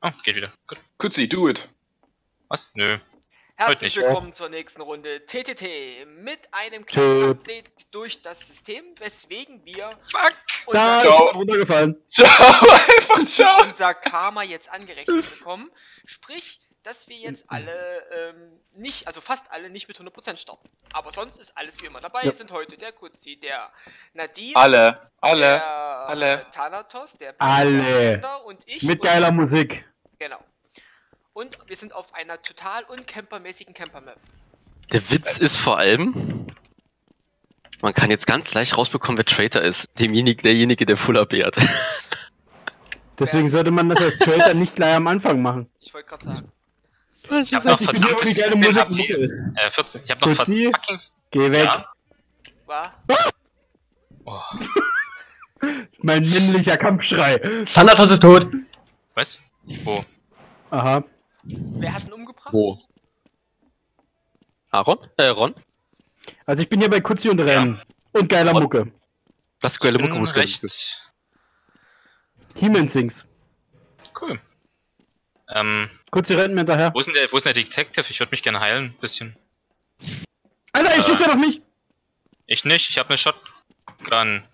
Oh, geht wieder. Gut. Kutzi, do it. Was? Nö. Herzlich nicht. willkommen zur nächsten Runde TTT mit einem kleinen Update durch das System, weswegen wir Fuck! Da ist jemand runtergefallen. Ciao, einfach ciao. unser Karma jetzt angerechnet bekommen. Sprich, dass wir jetzt alle nicht, also fast alle nicht mit 100% starten. Aber sonst ist alles wie immer dabei. Ja. Es sind heute der Kutzi, der Nadine, Alle. Thanatos, der Alle. Blender und ich. Mit geiler Musik. Genau. Und wir sind auf einer total uncampermäßigen Camper-Map. Der Witz ist vor allem, man kann jetzt ganz leicht rausbekommen, wer Traitor ist. Derjenige, der Full AP hat. Deswegen sollte man das als Traitor nicht gleich am Anfang machen. Ich wollte gerade sagen. Ich hab noch Ich bin hier, wie geile Musik Mucke ist. 14. Ich hab noch Kutzi, fucking... geh weg. Ja. War? Oh. Mein männlicher Kampfschrei. Thanatos ist tot. Was? Wo? Aha. Wer hat ihn umgebracht? Wo? Aaron? Ron? Also ich bin hier bei Kutzi und Rennen. Und geiler Und? Mucke. Das geile Mucke Bin muss rechts. He-Man sings. Cool. Kutzi rennt mir hinterher. Wo ist denn der Detective? Ich würde mich gerne heilen, ein bisschen. Alter, ich schieß ja noch nicht. Ich nicht, ich habe eine Shotgun.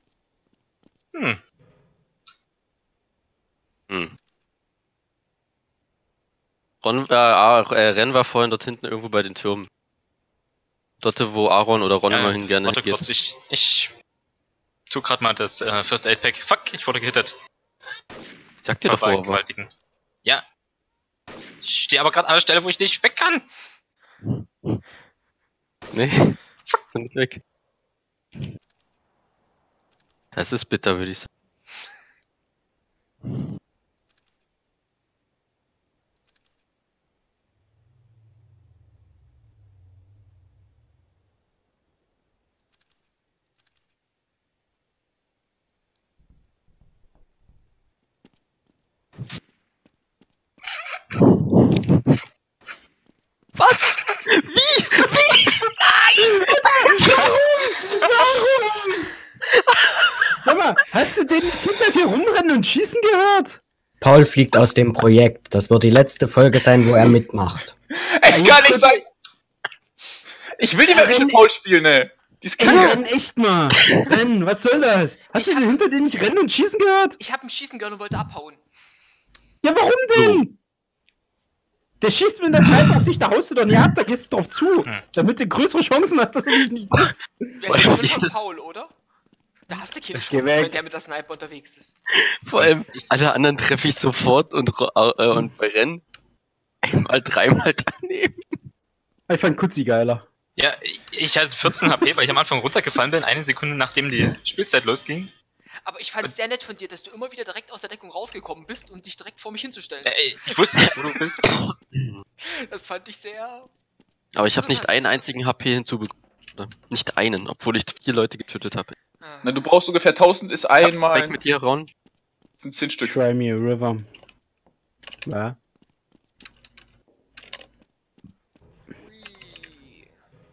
Ren war vorhin dort hinten irgendwo bei den Türmen. Dort, wo Aaron oder Ron immerhin gerne warte geht. kurz, ich tu grad mal das First Aid Pack. Fuck, ich wurde gehittet. Sag dir doch wo. Gewaltigen. Ja. Ich stehe aber gerade an der Stelle, wo ich nicht weg kann. Nee. Sind nicht weg. Das ist bitter, würde ich sagen. Was? Sag mal, hast du den nicht hinter dir rumrennen und schießen gehört? Paul fliegt aus dem Projekt. Das wird die letzte Folge sein, wo er mitmacht. Es kann nicht sein. Ich will nicht mehr mit Paul spielen, ey. Die ist Ey, kacke. Renn, echt mal. Renn, was soll das? Hast du den hinter dir nicht rennen und schießen gehört? Ich habe ihn schießen gehört und wollte abhauen. Ja, warum denn? Der schießt mit der Sniper auf dich, da haust du doch nicht ab, da gehst du drauf zu. Damit du größere Chancen hast, dass er dich nicht trifft. Wir reden schon von Paul, oder? Da hast du keine Geh Chance, weg. wenn der mit der Sniper unterwegs ist. Vor allem, alle anderen treffe ich sofort und bei Rennen einmal, dreimal daneben. Ich fand Kutzi geiler. Ja, ich hatte 14 HP, weil ich am Anfang runtergefallen bin, eine Sekunde nachdem die Spielzeit losging. Aber ich fand es sehr nett von dir, dass du immer wieder direkt aus der Deckung rausgekommen bist und dich direkt vor mich hinzustellen. Ey, ich wusste nicht, wo du bist. Das fand ich sehr... Aber ich habe nicht einen einzigen HP hinzubekommen. Nicht einen, obwohl ich 4 Leute getötet habe. Na, du brauchst ungefähr 1000 ist einmal. Weg mit dir, Ron. Sind 10 Stück. Try me a river. Ja. Ui.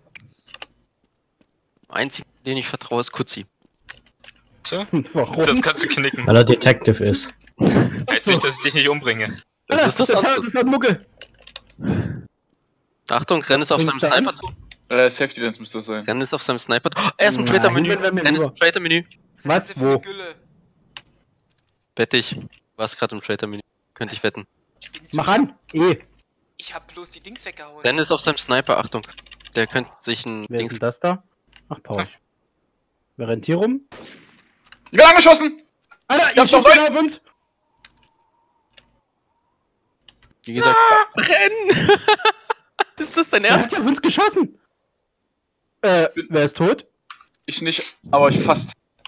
Einzigen, den ich vertraue, ist Kutzi. So, Warum? das kannst du knicken. Weil er Detective ist. Heißt nicht, dass ich dich nicht umbringe. Alter, ist das andere. das hat Mucke. Achtung, Ren ist auf seinem bringt's da an? Sniper-Turm. Safety Dance müsste das sein. Ren ist auf seinem Sniper-Turm. Oh, er ist im Nein, Traitor-Menü. wenn wir mir Ren ist rüber. im Traitor-Menü. Was? ist denn für eine Wo? Gülle? Wette ich. Warst gerade im Traitor-Menü. Könnte ich wetten. Spinnst du? Mach an. Ich hab bloß die Dings weggehauen. Ren ist auf seinem Sniper, Achtung. Der könnte sich ein Wer ist Ding. denn das da? Ach, Paul. Wer rennt hier rum? Ich bin angeschossen! Alter, hab ihr doch schießt Leute- den auf uns! Wie gesagt, Ren! Ist das dein Er Ernst? hat ja auf uns geschossen! Wer ist tot? Ich nicht, aber ich fast.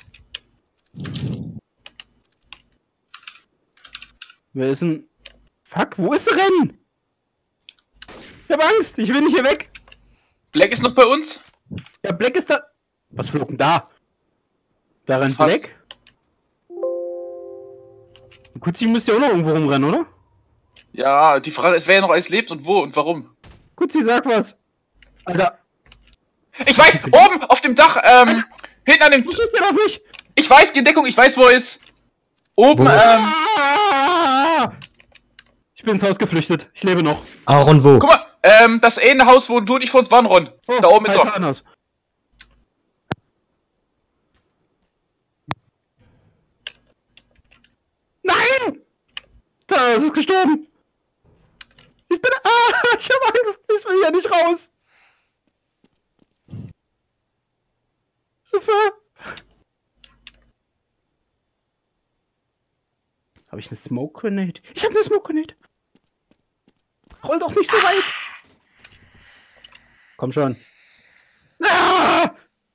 Wer ist denn... Fuck, wo ist Rennen? Ich hab Angst, ich will nicht hier weg! Black ist noch bei uns? Ja, Black ist da... Was flog denn da? Da rennt Was? Black? Kutzi müsste ja auch noch irgendwo rumrennen, oder? Ja, die Frage ist, wer noch alles lebt und wo und warum. Kutzi, sag was! Alter, Ich weiß, oben auf dem Dach, hinten an dem... du schießt ja auf mich! Ich weiß, die Entdeckung, ich weiß, wo er ist. Oben, Wo? Ah! Ich bin ins Haus geflüchtet. Ich lebe noch. Aaron, wo? Guck mal, das eine Haus, wo du und ich vor uns waren, Ron. Oh, Da oben ist er. Thanos. Nein! Thanos ist gestorben. Ich bin... ich hab Angst. Ich will hier nicht raus. Hilfe! Habe ich eine Smoke Grenade? Ich habe eine Smoke Grenade. Roll doch nicht so weit. Komm schon. Ah!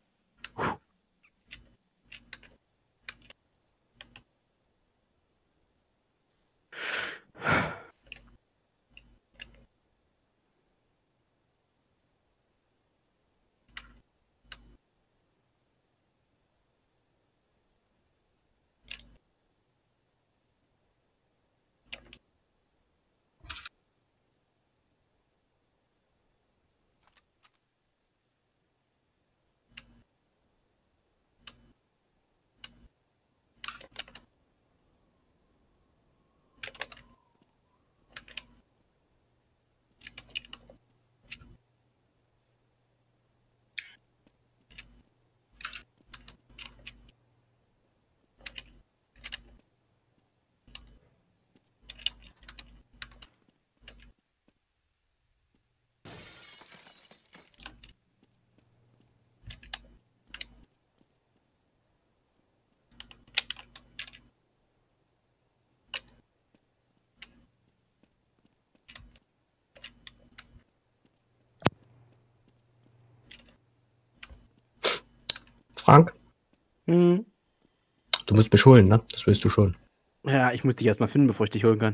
Frank, Hm. du musst mich holen, ne? Das willst du schon. Ja, ich muss dich erstmal finden, bevor ich dich holen kann.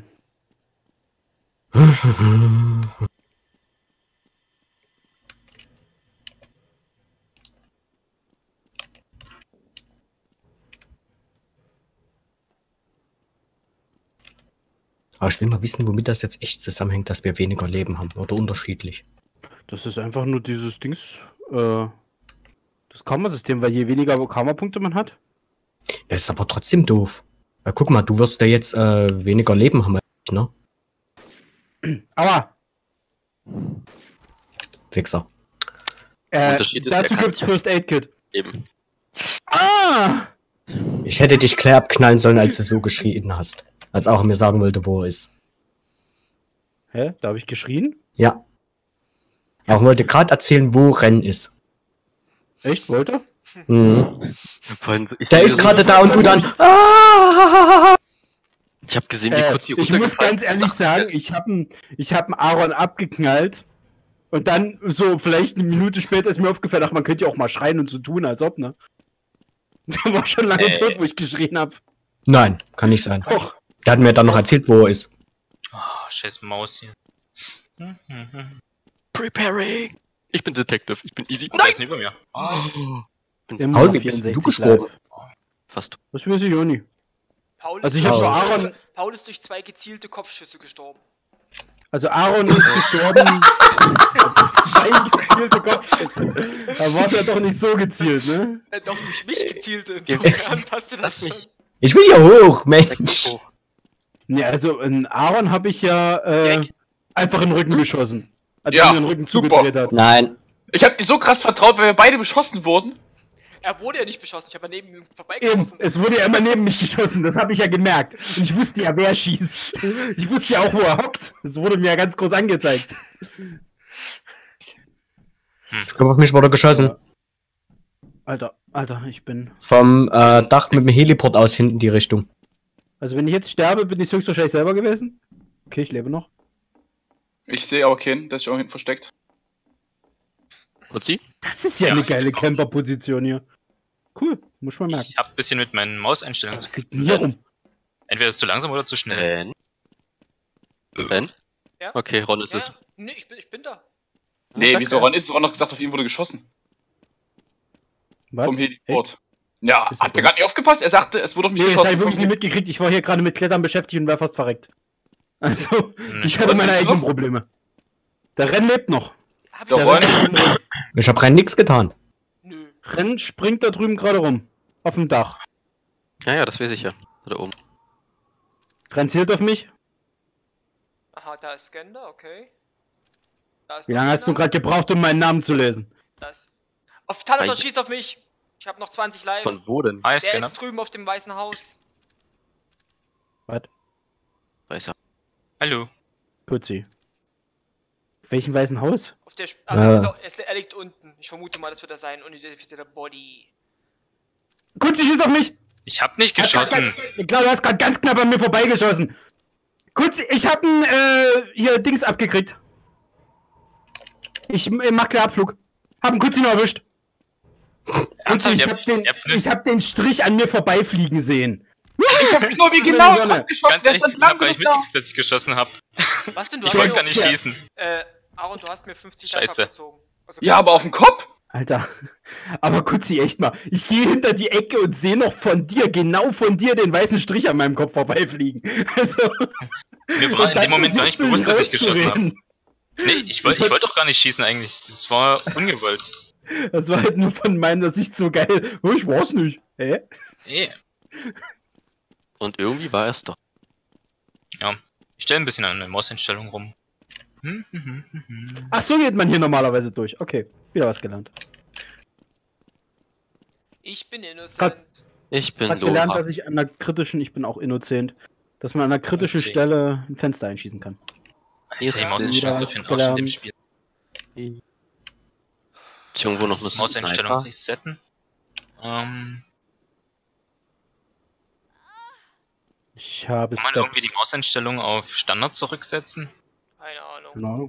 Aber ich will mal wissen, womit das jetzt echt zusammenhängt, dass wir weniger Leben haben oder unterschiedlich. Das ist einfach nur dieses Dings, das Karma-System, weil je weniger Karma-Punkte man hat. Das ist aber trotzdem doof. Ja, guck mal, du wirst ja jetzt weniger Leben haben, als ich, ne? Aua! Fixer. Unterschied ist Dazu erkannt. gibt's First Aid Kit. Eben. Ah! Ich hätte dich Claire abknallen sollen, als du so geschrien hast. Als Aaron mir sagen wollte, wo er ist. Hä? Da habe ich geschrien? Ja. Aaron wollte gerade erzählen, wo Ren ist. Echt? Wollte? Mhm. Ich Der ist gerade da und du dann. Ah! Ich habe gesehen, wie kurz die Ich muss runtergefallen ganz ehrlich sagen, ich hab einen Aaron abgeknallt und dann so vielleicht eine Minute später ist mir aufgefallen, ach, man könnte ja auch mal schreien und so tun, als ob, ne? Der war schon lange tot, wo ich geschrien hab. Nein, kann nicht sein. Doch. Der hat mir dann noch erzählt, wo er ist. Oh, scheiß Maus hier. Preparing! Ich bin Detective, ich bin easy. Oh, der ist neben mir. Paul, wie bist du gestorben? Fast. Das weiß ich auch nicht. Paul Also ist, ich hab nur Aaron- Paul ist durch 2 gezielte Kopfschüsse gestorben. Also Aaron ist gestorben. 2 gezielte Kopfschüsse. Da war es ja doch nicht so gezielt, ne? Doch durch mich gezielte. Insofern passte Lass das schon. mich. Ich will hier hoch, Mensch. Oh. Ne, also in Aaron habe ich ja einfach in den Rücken geschossen. Als Ja, er mir den Rücken super. zugedreht hat. Nein. Ich hab dir so krass vertraut, weil wir beide beschossen wurden. Er wurde ja nicht beschossen, ich habe neben ihm Eben, vorbeigeschossen. es wurde ja immer neben mich geschossen, das habe ich ja gemerkt. Und ich wusste ja, wer schießt. Ich wusste ja auch, wo er hockt. Das wurde mir ja ganz groß angezeigt. Ich glaube, auf mich wurde geschossen. Alter, ich bin... Vom Dach mit dem Heliport aus hinten die Richtung. Also wenn ich jetzt sterbe, bin ich höchstwahrscheinlich selber gewesen. Okay, ich lebe noch. Ich sehe aber keinen, der ist auch hinten versteckt. Und sie? Das ist ja Ja, eine geile ich auch. Camper-Position hier. Cool, muss man merken. Ich hab ein bisschen mit meinen Mauseinstellungen Was zu liegt denn hier rum? Entweder ist es zu langsam oder zu schnell. Ben? Ja? Okay, Ron ist es. Ja? Nee, ich bin da. Nee, Sag wieso er. Ron ist? Ron hat gesagt, auf ihn wurde geschossen. Was? Vom Heliport. Ja, Ist er hat der dumm? gerade nicht aufgepasst? Er sagte, es wurde auf mich Nee, das habe ich geschossen. wirklich nicht mitgekriegt. Ich war hier gerade mit Klettern beschäftigt und wäre fast verreckt. Also, ich Nee. hatte meine Und? eigenen Probleme. Der Renn lebt noch. Hab Der ich Ron- das? Ich hab rein nix getan. Nö. Renn springt da drüben gerade rum. Auf dem Dach. Ja, das weiß ich ja. Da oben. Renn zielt auf mich. Aha, da ist Skender, okay. Da ist Wie noch lange hast du einer. gerade gebraucht, um meinen Namen zu lesen? Das. Auf Thanatos, Weil- schießt auf mich! Ich habe noch 20 live. Von wo denn? Ah, Der Scanner. ist drüben auf dem weißen Haus. Weiß ja. Hallo. Putzi. Welchen weißen Haus? Auf der er liegt unten. Ich vermute mal, das wird er sein. Unidentifizierter Body. Putzi, schieß auf mich! Ich hab nicht geschossen. Ich glaube, du hast gerade ganz knapp an mir vorbeigeschossen. Kurz, ich hab hier Dings abgekriegt. Ich mach gleich Abflug. Hab einen Kutzi noch erwischt. Ernsthaft? Ich hab den Strich an mir vorbeifliegen sehen. Ich hab nur wie Das ist genau meine Sonne. abgeschossen. Ganz Der ehrlich, stand ich hab lang gar nicht genug da. mitgekriegt, dass ich geschossen hab. Was denn? Du Ich hast wollte mir gar nur, nicht schießen. Aaron, du hast mir 50 Scheiße. abgezogen. Also, Ja, aber auf dem Kopf? Alter, aber Kutzi, echt mal. Ich gehe hinter die Ecke und sehe noch von dir, genau von dir, den weißen Strich an meinem Kopf vorbeifliegen. Also, Mir war in dem Moment gar nicht bewusst, dass ich geschossen habe. rauszureden. Nee, ich wollte doch gar nicht schießen eigentlich. Das war ungewollt. Das war halt nur von meiner Sicht so geil. Oh, ich war's nicht. Hä? Nee. Und irgendwie war es doch. Ja. Ich stelle ein bisschen an der Mauseinstellung rum. Ach, so geht man hier normalerweise durch. Okay, wieder was gelernt. Ich bin innocent. Kat- Ich bin Hat gelernt, Loha. dass ich an einer kritischen, ich bin auch innocent, dass man an einer kritischen Okay. Stelle ein Fenster einschießen kann. Alter, die Mauseinstellung ist so für den Arsch in dem Spiel. Ist irgendwo noch eine Mauseinstellung Sniper? resetten. Ich habe Kann man irgendwie die Mauseinstellung auf Standard zurücksetzen? Keine Ahnung. Genau.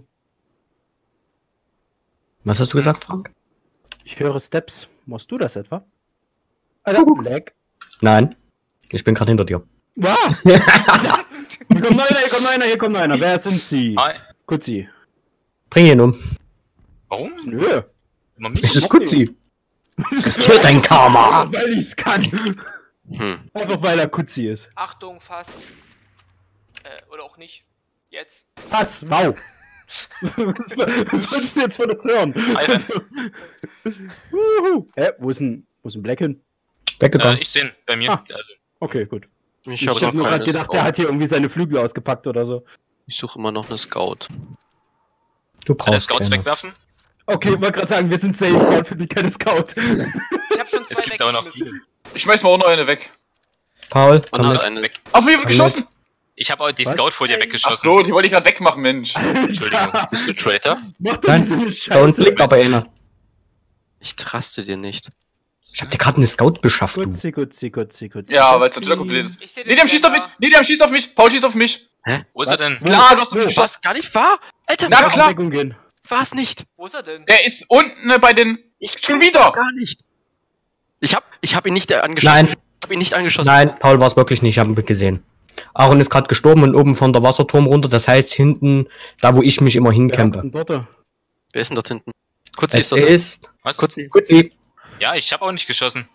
Was hast du gesagt, Frank? Ich höre Steps. Machst du das etwa? Alter, Lag. Nein. Ich bin gerade hinter dir. Wow! Hier kommt noch einer, hier kommt noch einer, hier kommt noch einer. Wer sind Sie? Hi. Kutzi. Bring ihn um. Warum? Nö. Immer mich? Es ist Kutzi. Riskiert dein Karma. Weil ich's kann. Hm. Einfach weil er Kutzi ist. Achtung, Fass. Oder auch nicht. Jetzt. Pass, wow. Was wolltest du jetzt von uns hören? Alter. Hä, wo ist ein Black hin? Weggegangen. Ich sehe ihn bei mir. Ah. Also, Okay, gut. Ich Ich habe hab nur noch gerade keine gedacht, der Scout. hat hier irgendwie seine Flügel ausgepackt oder so. Ich suche immer noch eine Scout. Du kann er brauchst Scouts keine. wegwerfen? Okay, ich wollte gerade sagen, wir sind safe, Gott, für die keine Scout. Ich hab schon Es zwei gibt aber noch weggeschmissen. viele. Ich schmeiß mal auch noch eine weg. Paul, Und komm noch mit. eine Weg. Auf mich wird geschossen. Ich habe auch die Was? Scout vor dir Ach weggeschossen. so, die wollte ich gerade wegmachen, Mensch. Entschuldigung. Bist du Traitor? Mach doch Nein, nicht so eine Da unten Scheiße. liegt aber einer. Ich traste dir nicht. Ich hab dir gerade eine Scout beschafft, du. Kutzi. Ja, weil es natürlich komplett ist. Ich seh Nee, die haben schießt auf mich. Nee, die haben schießt auf mich. Paul schießt auf mich. Wo ist er denn? Klar, du hast auf mich geschossen. Was? Gar nicht wahr? Alter, Na war klar. Deckung gehen. es nicht. Wo ist er denn? Der ist unten bei den... Ich Schon bin's wieder. doch gar nicht. Ich hab ihn nicht angeschossen. Nein. Ich hab ihn nicht angeschossen. Nein, Paul war es wirklich nicht, ich habe ihn gesehen. Aaron ist gerade gestorben und oben von der Wasserturm runter, das heißt hinten, da wo ich mich immer Wer hincampe. hat denn dort? Wer ist denn dort hinten? Kutzi ist Es dort hinten. ist Was? Kutzi. Kutzi. Ja, ich habe auch nicht geschossen.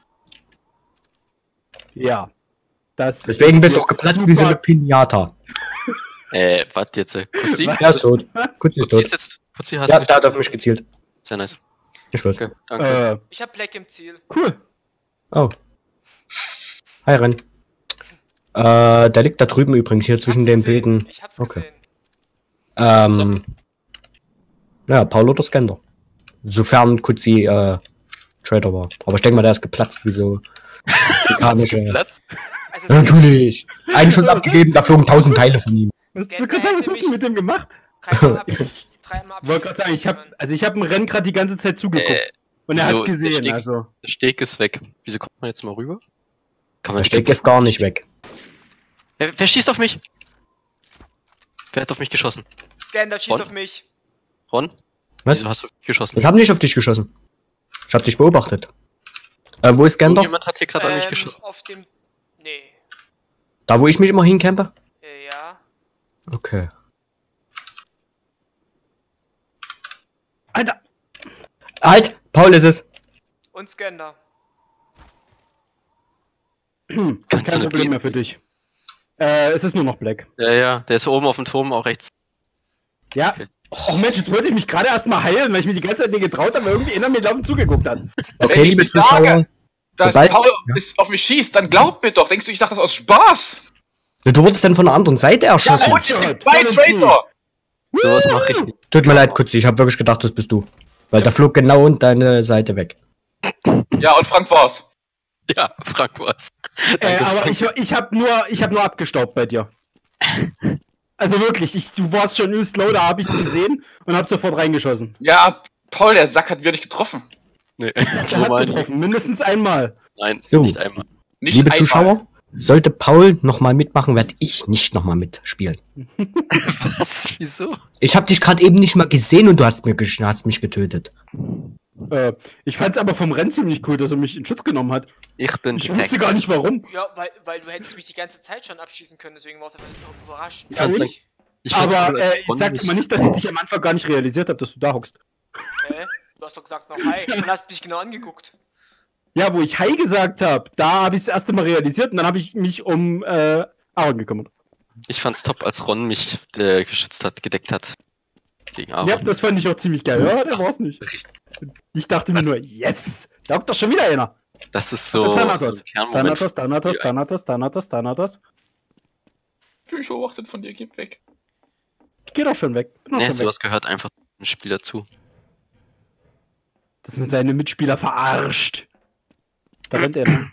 Ja. Das Deswegen ist bist du auch jetzt geplatzt wie so eine super- Pinata. Was jetzt? Kutzi? Was? Er ist tot. Kutzi ist Kutzi tot. ist jetzt. Kutzi hast Ja, du. der hat auf mich gezielt. Sehr nice. Ich weiß. Okay, danke. Ich hab Black im Ziel. Cool. Oh. Hi, Ren. Der liegt da drüben übrigens, hier Ich zwischen hab's den gesehen. Beeten. Ich hab's Okay. gesehen. Ja, Paul oder Skender. Sofern Kutzi, Trader war. Aber ich denke mal, der ist geplatzt wie so mexikanische. Platz? Also Natürlich. Einen Schuss abgegeben, da flogen 1000 Teile von ihm. Was, Der was hast du hätte mit dem gemacht? dreimal hab ich Ich dreimal wollte gerade sagen, ich hab dem Rennen gerade die ganze Zeit zugeguckt. Und er wieso? hat gesehen, Der Steg- also. Der Steg ist weg. Wieso kommt man jetzt mal rüber? Kann Der man Steg ist gar nicht weg. Wer schießt auf mich? Wer hat auf mich geschossen? Scander schießt Ron? auf mich. Ron? Was? Wieso hast du auf mich geschossen? Ich habe nicht auf dich geschossen. Ich habe dich beobachtet. Wo ist Skender? Jemand hat hier gerade an mich geschossen. Auf dem. Nee. Da, wo ich mich immer hincampe? Ja. Okay. Alter! Halt! Paul ist es. Und Scander. Kannst Kein du Problem mehr für dich. Es ist nur noch Black. Ja, der ist oben auf dem Turm, auch rechts. Ja. Okay. Oh Mensch, jetzt wollte ich mich gerade erstmal heilen, weil ich mir die ganze Zeit nicht getraut habe, weil irgendwie einer mir laufend zugeguckt hat. Okay, Wenn ich liebe nicht sage, Zuschauer. dass Sobald- Paul auf mich schießt, dann glaubt mir doch. Denkst du, ich dachte das aus Spaß? Du wurdest dann von der anderen Seite erschossen. Und es sind zwei Traitor. Sowas mache ich nicht. Tut mir leid, Kutzi, ich habe wirklich gedacht, das bist du. Weil der flog genau in deine Seite weg. Ja, und Frank war's. Ja, Frank war's. Aber ich hab nur abgestaubt bei dir. Also wirklich, du warst schon übelst low, da habe ich gesehen und hab sofort reingeschossen. Ja, Paul, der Sack hat wieder nicht getroffen. Nee, Der hat getroffen, mindestens einmal. Nein, So. nicht einmal. Nicht Liebe einmal. Zuschauer, sollte Paul nochmal mitmachen, werde ich nicht nochmal mitspielen. Was? Wieso? Ich habe dich gerade eben nicht mal gesehen und du hast mich getötet. Ich fand's aber vom Rennen ziemlich cool, dass er mich in Schutz genommen hat. Ich bin Ich wusste gar nicht warum. Ja, weil du hättest mich die ganze Zeit schon abschießen können, deswegen war es einfach überrascht. Ja, und? Ich fand's Aber cool, als ich Ron sagte mich- mal nicht, dass ich dich am Anfang gar nicht realisiert habe, dass du da hockst. Hä? Du hast doch gesagt noch hi und hast mich genau angeguckt. Ja, wo ich Hi gesagt habe, da habe ich das erste Mal realisiert und dann habe ich mich um Aaron gekümmert. Ich fand's top, als Ron mich geschützt hat, gedeckt hat. Gegen Aaron. Ja, das fand ich auch ziemlich geil. Ja, der war's nicht. Richtig. Ich dachte mir nur, yes! Da hockt doch schon wieder einer. Das ist so Thanatos. ein Kernmoment. Thanatos. Fühl mich beobachtet von dir, gib weg. Ich geh doch schon weg. Bin doch Nee, schon weg. sowas gehört einfach dem Spiel dazu. Dass man seine Mitspieler verarscht. Da rennt er.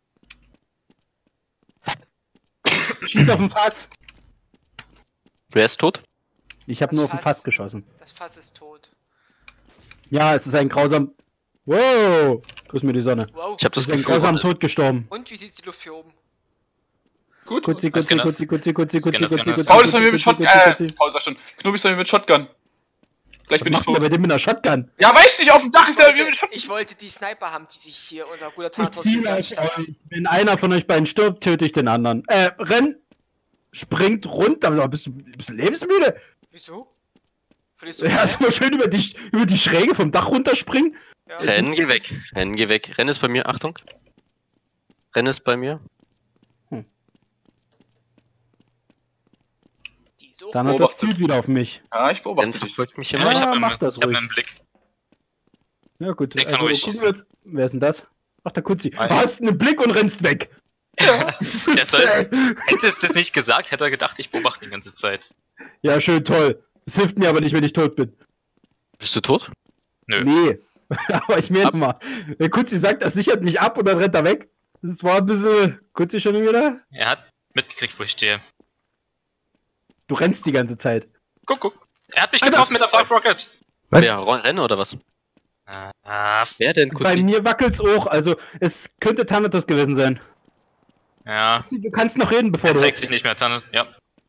Schieß auf den Fass. Wer ist tot? Ich habe Das nur auf den Fass. Fass geschossen. Das Fass ist tot. Ja, es ist ein grausam. Wow! Grüß mir die Sonne. Wow. Ich habe Es das ist ein Gefühl, grausamen Tod gestorben. Und wie sieht's die Luft hier oben? Gut. Kutzi. Paul ist von mir Paul sag schon. Knubi ist von mir mit Shotgun. Gleich Was bin ich macht er tot. bei dem mit einer Shotgun? Ja, weiß nicht, auf dem Dach ist der mit Shotgun. Ich wollte die Sniper haben, die sich hier unser guter Ich Thanatos zieh geklatscht hat. euch. Wenn einer von euch beiden stirbt, töte ich den anderen. Renn! Springt runter. Aber bist du lebensmüde? Wieso? Verlierst du Ja, mich? so schön über die Schräge vom Dach runterspringen. Ja. Renn, geh weg. Renn, geh weg. Renn ist bei mir, Achtung. Renn ist bei mir. Die so. Dann hat das zielt wieder auf mich. Ja, ich Renn beobachte dich. verfolgt mich Ja, immer. ich hab mach das ich hab ruhig. einen Blick. Ja gut, Der kann also ruhig gucken schießen. wir jetzt. Wer ist denn das? Ach, der Kutzi. Du Hi. hast einen Blick und rennst weg. Der hättest du das nicht gesagt, hätte er gedacht, ich beobachte die ganze Zeit. Ja, schön, toll. Es hilft mir aber nicht, wenn ich tot bin. Bist du tot? Nö. Nee. Aber ich merke mal. Der Kutzi sagt, das sichert mich ab und dann rennt er weg. Das war ein bisschen. Kutzi schon wieder? Er hat mitgekriegt, wo ich stehe. Du rennst die ganze Zeit. Guck. Er hat mich Alter. getroffen mit der Flag Rocket. Was? Wer, Renn oder was? Ah, Wer denn, Bei Kutzi? mir wackelt's auch. Also, es könnte Thanatos gewesen sein. ja. Du kannst noch reden, bevor Er du. zeigt sich nicht mehr, Tanne. Ja.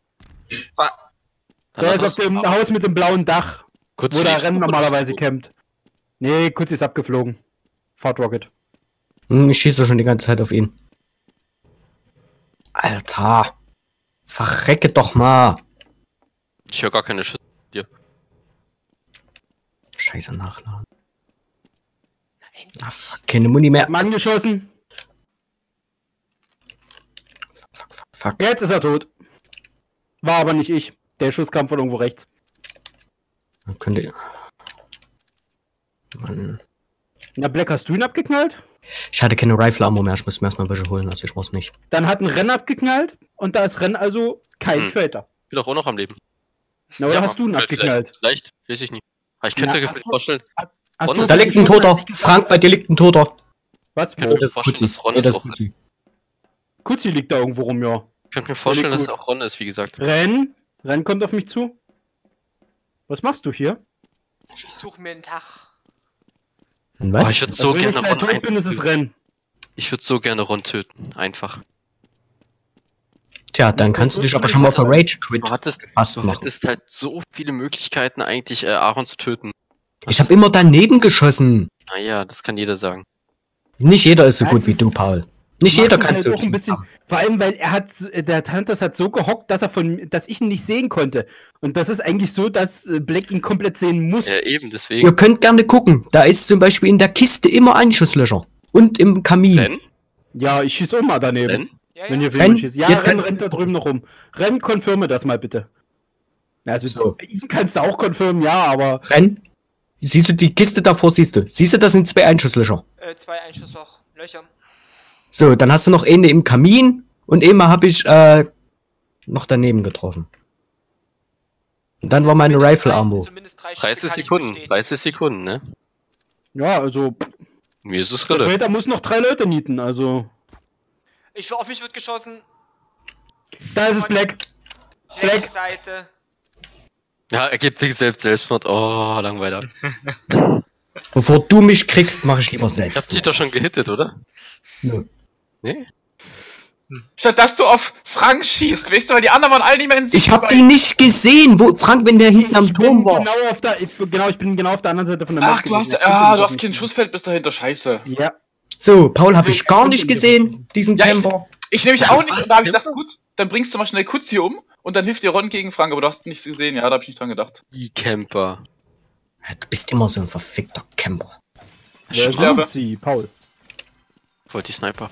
Der ist auf dem Haus mit dem blauen Dach, Kutzi, wo der Rennen normalerweise Kutzi. campt. Nee, Kutzi ist abgeflogen. Fahrt Rocket. Ich schieße schon die ganze Zeit auf ihn. Alter. Verrecke doch mal. Ich höre gar keine Schüsse. Scheiße, nachladen. Nein. Ah, fuck, keine Muni mehr. Mann geschossen. Fuck. Jetzt ist er tot. War aber nicht ich. Der Schuss kam von irgendwo rechts. Dann könnte. Mann. Na, Black, hast du ihn abgeknallt? Ich hatte keine Rifle-Ammo mehr, ich muss mir erstmal welche holen, also ich brauch's nicht. Dann hat ein Renn abgeknallt und da ist Renn also kein Traitor. Ich bin doch auch noch am Leben. Na, oder Ja, hast du ihn abgeknallt? Vielleicht, weiß ich nicht. Aber ich könnte Na, mir hast du- vorstellen, Hast Da Da liegt ein geschossen, Toter. als ich gesagt Frank, bei dir liegt ein Toter. Was? Könnte Wo? mir vorstellen, dass Ron Nee, das ist ist auch- Kutzi. Kutzi liegt da irgendwo rum, ja. ich könnte mir vorstellen, dass gut. es auch Ron ist, wie gesagt. Renn kommt auf mich zu. Was machst du hier? Ich suche mir einen Tag. Was? Oh, ich würde so Also, wenn ich gerne gleich Ron tot bin, ist es töten. Renn. Ich würde so gerne Ron töten. Einfach. Tja, dann kannst du dich aber schon mal für Rage Quit Du hattest fast machen. halt so viele Möglichkeiten, eigentlich Aaron zu töten. Ich habe immer daneben geschossen. Naja, das kann jeder sagen. Nicht jeder ist so Ja, gut es wie du, ist- Paul. Nicht jeder Macht kann halt so auch ein bisschen, vor allem, weil der Thanatos hat so gehockt, dass ich ihn nicht sehen konnte. Und das ist eigentlich so, dass Black ihn komplett sehen muss. Ja, eben, deswegen. Ihr könnt gerne gucken. Da ist zum Beispiel in der Kiste immer Einschusslöcher. Und im Kamin. Renn? Ja, ich schieß auch mal daneben. Renn? Ja, Wenn ja. ihr Renn, Film schießt. Ja, jetzt Renn kannst- rennt da drüben noch rum. Renn, konfirme das mal bitte. Ja, also, So. ihn kannst du auch konfirmen, ja, aber. Renn. Siehst du die Kiste davor, siehst du? Siehst du, das sind 2 Einschusslöcher. 2 Einschussloch. Löcher. So, dann hast du noch eine im Kamin und einmal habe ich noch daneben getroffen. Und dann war meine Rifle-Ammo. Zumindest 3 Schüsse 30 kann ich Sekunden, bestehen. 30 Sekunden, ne? Ja, also, Mir ist es der relativ. Trader muss noch 3 Leute nieten, also. Auf mich wird geschossen. Da ist es Black. Rechte Seite. Ja, er geht wegen Selbstmord. Oh, langweilig. Bevor du mich kriegst, mache ich lieber Ich hab selbst. dich doch schon gehittet, oder? Nö. Nee? Statt dass du auf Frank schießt, weißt du, weil die anderen waren alle nicht mehr in Ich hab die nicht gesehen. Wo, Frank, wenn der hinten am Turm war. Ich bin genau auf der anderen Seite von der Ach, du hast, gewesen. du hast kein Schussfeld bis dahinter, scheiße. Ja. So, Paul habe ich gar nicht gesehen, diesen Ja, Camper. Ich nehme mich auch nicht, Was? und da habe ich gesagt, gut, dann bringst du mal schnell Kutz hier um und dann hilft dir Ron gegen Frank, aber du hast nichts gesehen, ja, da habe ich nicht dran gedacht. Die Camper. Ja, du bist immer so ein verfickter Camper. Wer sterbe. sind sie? Paul. Wollte die Sniper.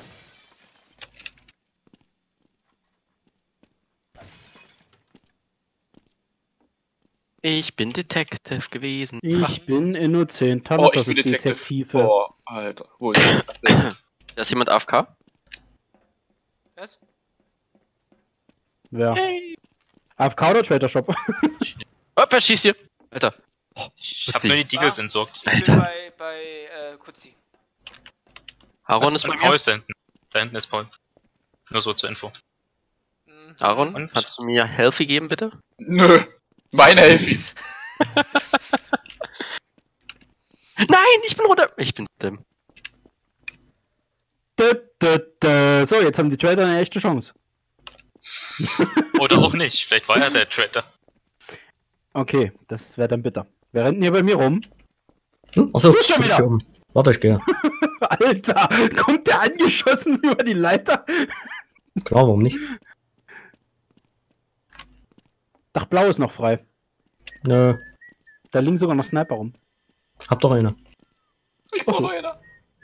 Ich bin Detective gewesen. Ich bin innocent. Oh, Das ich bin ist Detektiv. Detektive. Oh, Alter. Wo ist das denn? Da ist jemand AFK? Was? Wer? AFK oder Trader Shop? Oh, wer schießt hier? Alter. Oh, Ich hab nur die Deagles entsorgt. Ich bin bei Kutzi. Aaron Was ist bei Paul mir. ist da hinten. Da hinten ist Paul. Nur so zur Info. Mhm. Aaron, Und? kannst du mir Healthy geben, bitte? Nö. Meine Helfi. Nein, ich bin runter. Ich bin Dim. So, jetzt haben die Trader eine echte Chance. Oder auch nicht. Vielleicht war er der Traitor. Okay, das wäre dann bitter. Wer rennt denn hier bei mir rum? Hm? Achso, Du schon ich wieder. hier oben. Warte, ich gehe. Alter, kommt der angeschossen über die Leiter? Klar, warum nicht? Dach Blau ist noch frei. Nö, Da liegen sogar noch Sniper rum. hab doch eine. Ich brauche noch einer.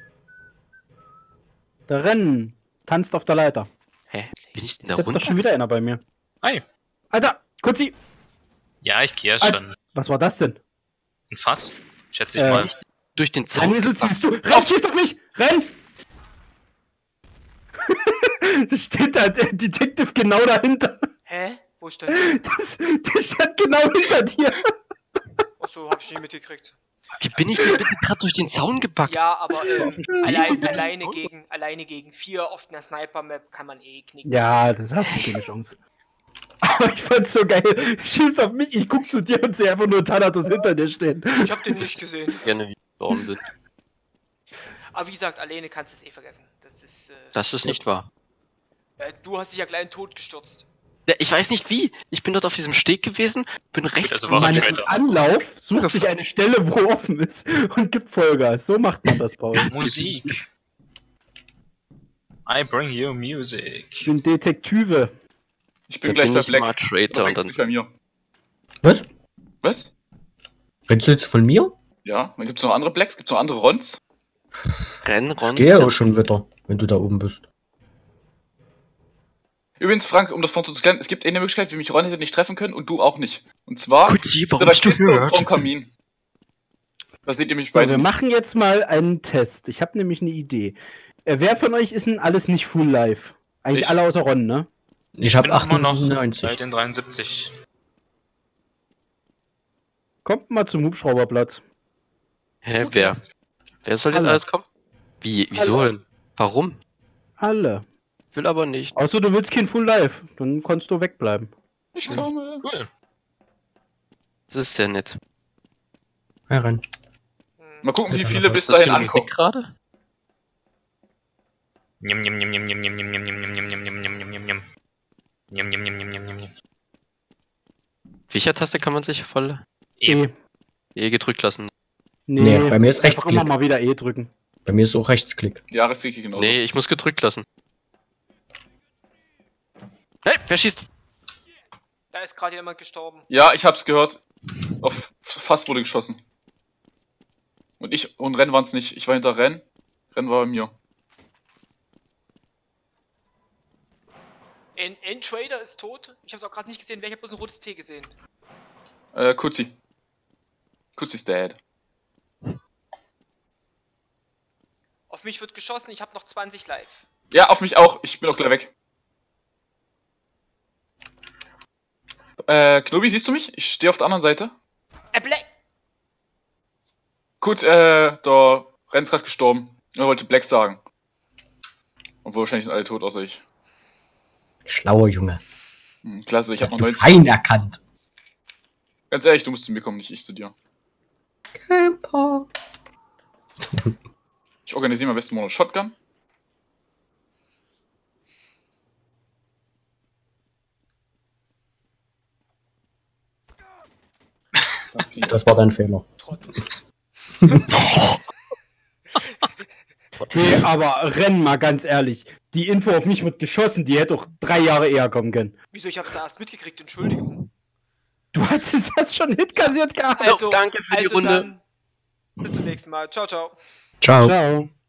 Der Rennen tanzt auf der Leiter. Hä? Bin ich denn da Steppt doch runter? schon wieder einer bei mir. Hi. Alter, Kutzi! Ja, ich gehe ja Alter. schon. Was war das denn? Ein Fass? Schätze ich Äh, mal. Durch den Zaun. Daniel, so ziehst du. Renn, schieß doch nicht! Renn! Da steht da der Detective genau dahinter. Hä? Wo ist der? Der steht genau hinter dir. Achso, hab ich nicht mitgekriegt. Wie bin ich denn bitte gerade durch den Zaun gebackt? Ja, aber alleine gegen 4 auf einer Sniper-Map kann man eh knicken. Ja, das hast du keine Chance. Aber ich fand's so geil. Schieß auf mich, ich guck zu dir und sehe einfach nur Thanatos hinter dir stehen. Ich hab den nicht gesehen. Gerne wie gestorben sind. Aber wie gesagt, alleine kannst du es eh vergessen. Das ist. Das ist nicht wahr. Du hast dich ja gleich in den Tod gestürzt. Ja, ich weiß nicht wie. Ich bin dort auf diesem Steg gewesen, bin rechts. Also war er Man im Traitor. Anlauf sucht sich eine Stelle, wo offen ist und gibt Vollgas. So macht man das, Paul. Musik. I bring you Ich music. bin Detektive. Ich Da bin gleich bin bei ich mal Black. Traitor und Oder dann. bei mir. Was? Was? Redest du jetzt von mir? Ja, dann gibt's noch andere Blacks, gibt's noch andere Rons. Renn, Ich Ron. gehe auch schon wieder, wenn du da oben bist. Übrigens, Frank, um das vorhin zu klären, es gibt eine Möglichkeit, wie mich Ron hätte nicht treffen können und du auch nicht. Und zwar Kutzi, warum hinter der bist du Kiste und vorm hört? Kamin. Da seht ihr mich So, beide wir nicht. machen jetzt mal einen Test. Ich habe nämlich eine Idee. Wer von euch ist denn alles nicht full live? Eigentlich Ich. alle außer Ron, ne? Ich hab Bin immer noch 98. bei den 73. Kommt mal zum Hubschrauberplatz. Hä, wer? Wer soll jetzt Alle. alles kommen? Wie, wieso Alle. denn? Warum? Alle. Will aber nicht. Außer du willst kein full live. Dann kannst du wegbleiben. Ich komme. Cool. Das ist ja nett. Herein. Mal gucken, wie Alter, viele was bis Was ist das dahin für Musik ankommen. gerade? Njam, njam, njam, njam, njam, njam, njam, njam, njam, njam, njam, njam, njam, njam, njam, njam. Njam, njam, njam, njam, njam, njam, njam. Welcher Taste kann man sich voll E. gedrückt lassen? Nee, bei mir ist Einfach Rechtsklick. immer mal wieder E drücken. Bei mir ist auch Rechtsklick. Ja, das kriege ich genau. Nee, ich muss gedrückt lassen. Hey, wer schießt? Da ist gerade jemand gestorben. Ja, ich hab's gehört. Auf Fass wurde geschossen. Und Ren waren's nicht. Ich war hinter Ren. Ren war bei mir. Ein Trader ist tot. Ich hab's auch gerade nicht gesehen. Wer? Ich hab bloß ein rotes T gesehen. Kutzi. Kutzi's dead. Auf mich wird geschossen. Ich hab noch 20 live. Ja, auf mich auch. Ich bin auch gleich weg. Knobi, siehst du mich? Ich stehe auf der anderen Seite. Black! Gut, der Renn ist gerade gestorben. Er wollte Black sagen. Obwohl wahrscheinlich sind alle tot, außer ich. Schlauer Junge. Klasse, ich hab noch Du 90. fein erkannt. Ganz ehrlich, du musst zu mir kommen, nicht ich zu dir. Camper. Ich organisiere am besten mal eine Shotgun. Das war dein Fehler. Trottel. Nee, aber Renn mal ganz ehrlich. Die Info auf mich wird geschossen, die hätte auch 3 Jahre eher kommen können. Wieso, ich hab's da erst mitgekriegt, Entschuldigung. Du hattest das schon hitkassiert gehabt. Also, danke für die Runde. Dann, bis zum nächsten Mal. Ciao, ciao. Ciao. Ciao.